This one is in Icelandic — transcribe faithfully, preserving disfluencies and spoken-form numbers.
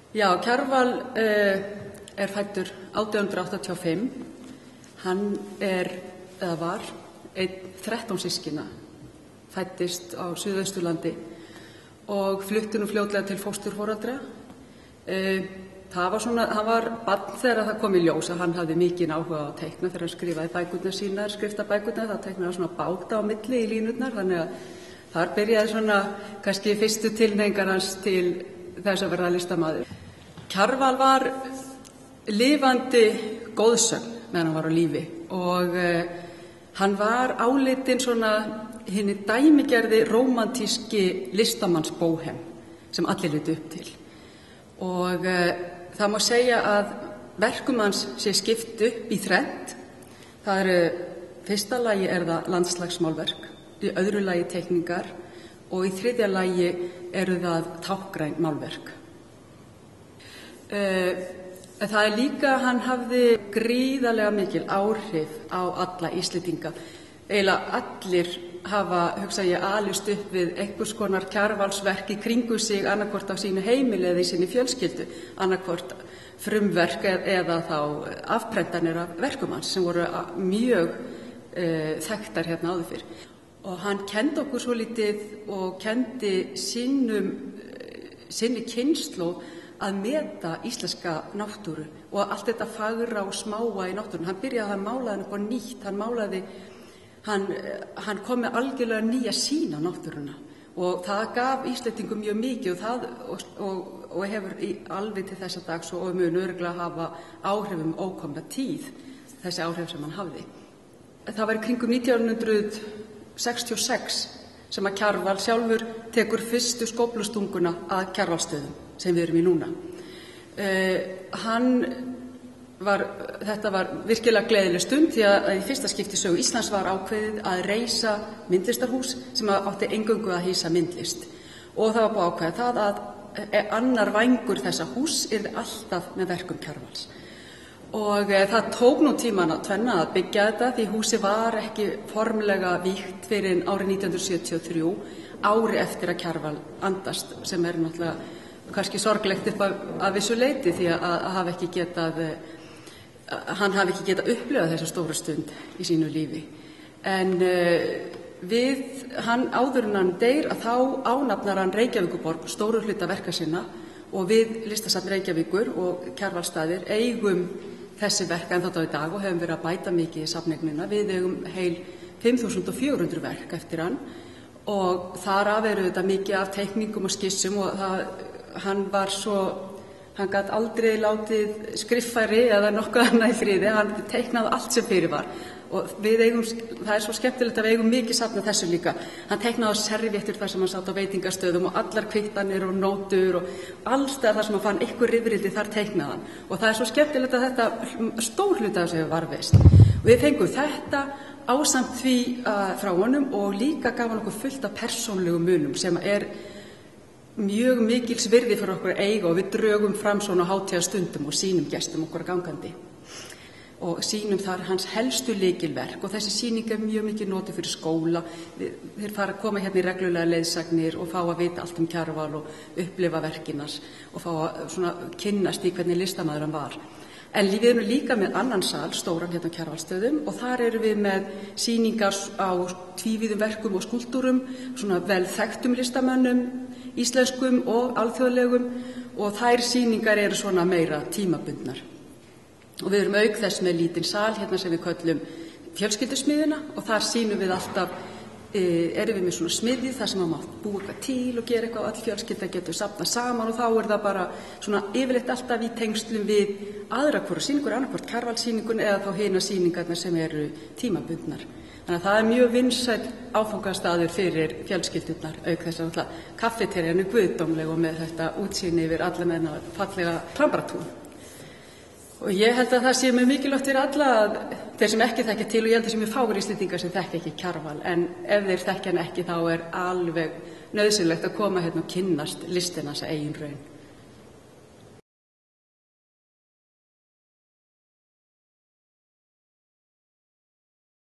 Já, Kjarval uh, er fæddur átján hundruð áttatíu og fimm. Hann er, eða var, einn þrettán systkina, fæddist á Suðausturlandi og flutti nú fljótlega til fósturforeldra. Uh, það var svona, hann var barn þegar það kom í ljós að hann hafði mikinn áhuga á að teikna þegar hann skrifaði bækurnar sínar, skriftabækurnar, það teiknaði svona báta á milli í línurnar, þannig að þar byrjaði svona kannski fyrstu tilhneigingar hans til þess að verða listamaður. Kjarval var lifandi góðsögn meðan hann var á lífi og uh, hann var álitinn svona hinni dæmigerði rómantíski listamannsbóhem sem allir litu upp til. Og uh, það má segja að verkum hans sé skipt upp í þrennt. Það eru, fyrsta lagi er það landslagsmálverk, í öðru lagi teikningar og í þriðja lagi eru það táknræn málverk. Uh, það er líka, hann hafði gríðarlega mikil áhrif á alla Íslendinga. Eiginlega allir hafa, hugsa ég, alist upp við einhvers konar Kjarvalsverk í kringu sig, annarkvort á sínu heimili eða í sinni fjölskyldu, annarkvort frumverk eða þá afprentanir af verkum hans sem voru mjög uh, þekktar hérna áður fyrr. Og hann kendi okkur svo lítið og kendi sínum, sinni kynslóð að meta íslenska náttúru og allt þetta fagra og smáa í náttúrun. Hann byrjaði að mála hann upp á nýtt, hann málaði, hann, hann kom með algjörlega nýja sýn á náttúruna og það gaf Íslendingum mjög mikið og, það, og, og, og hefur í, alveg til þessa dags og mun örugglega hafa áhrifum ókomna tíð, þessi áhrif sem hann hafði. Það var í kringum nítján hundruð sextíu og sex sem að Kjarval sjálfur tekur fyrstu skóflustunguna að Kjarvalsstöðum sem við erum í núna. Uh, hann var, þetta var virkilega gleðileg stund því að í fyrsta skipti í sögu Íslands var ákveðið að reisa myndlistarhús sem átti eingöngu að hýsa myndlist. Og það var búið ákveðið það að annar vængur þessa hús yrði alltaf með verkum Kjarvals. Og uh, það tók nú tíman að tvenna að byggja þetta því húsi var ekki formlega vígt fyrir árið nítján hundruð sjötíu og þrjú, ári eftir að Kjarval andast, sem er náttúrulega kannski sorglegt upp að, að vissu leyti því að, að hafa ekki getað, að hann hafi ekki getað upplifað þessa stóra stund í sínu lífi. En uh, við, hann áður en hann deyr að þá ánafnar hann Reykjavíkurborg stóru hluta verka sinna og við Listasafn Reykjavíkur og Kjarvalsstaðir eigum þessi verk ennþá í dag og hefum verið að bæta mikið í safneignina. Við eigum heil fimm þúsund fjögur hundruð verk eftir hann og þar af eru þetta mikið af teikningum og skissum og það, hann var svo, hann gat aldrei látið skriffæri eða nokkuð annað í friði, hann teiknaði allt sem fyrir var og við eigum, það er svo skemmtilegt að við eigum mikið safn af þessu líka. Hann teiknaði á servéttur þar sem hann satt á veitingastöðum og allar kvittanir og nótur og alls þar sem hann fann einhver rifrildi þar teiknaði hann og það er svo skemmtilegt að þetta stór hluta þessu hefur varðveist. Við fengum þetta ásamt því uh, frá honum og líka gaf hann okkur fullt af persónlegum munum sem er mjög mikils virði fyrir okkur að eiga og við drögum fram svona hátíðastundum og sýnum gestum okkur gangandi og sýnum þar hans helstu lykilverk og þessi sýning er mjög mikið notið fyrir skóla. Þeir fara að koma hérna í reglulega leiðsagnir og fá að vita allt um Kjarval og upplifa verkinars og fá að svona kynnast í hvernig listamaður hann var. En við erum líka með annan sal, stóran hérna á Kjarvalsstöðum og þar erum við með sýningar á tvívíðum verkum og skúlptúrum, svona vel þekktum listamönnum, íslenskum og alþjóðlegum og þær sýningar eru svona meira tímabundnar. Og við erum auk þess með lítinn sal hérna sem við köllum fjölskyldusmiðjuna og þar sýnum við alltaf, e, erum við með svona smiðju þar sem maður mátt búa eitthvað til og gera eitthvað og all fjölskylda getur safnað saman og þá er það bara svona yfirleitt alltaf í tengslum við aðra hvora sýningur, annarkvort Kjarvalssýningun eða þá hina sýningarnar sem eru tímabundnar. Þannig að það er mjög vinsæll áfangastaður fyrir fjölskyldurnar auk þess að alltaf kaffeterían er guðdómleg og með þetta útsýni yfir alla með fallega Klambratún. Og ég held að það sé mjög mikilvægt fyrir alla að þeir sem ekki þekkja til og ég held að það sé mjög fáir Íslendingar sem þekkja ekki Kjarval en ef þeir þekkja hann ekki þá er alveg nauðsynlegt að koma hérna og kynnast listina hans eigin raun.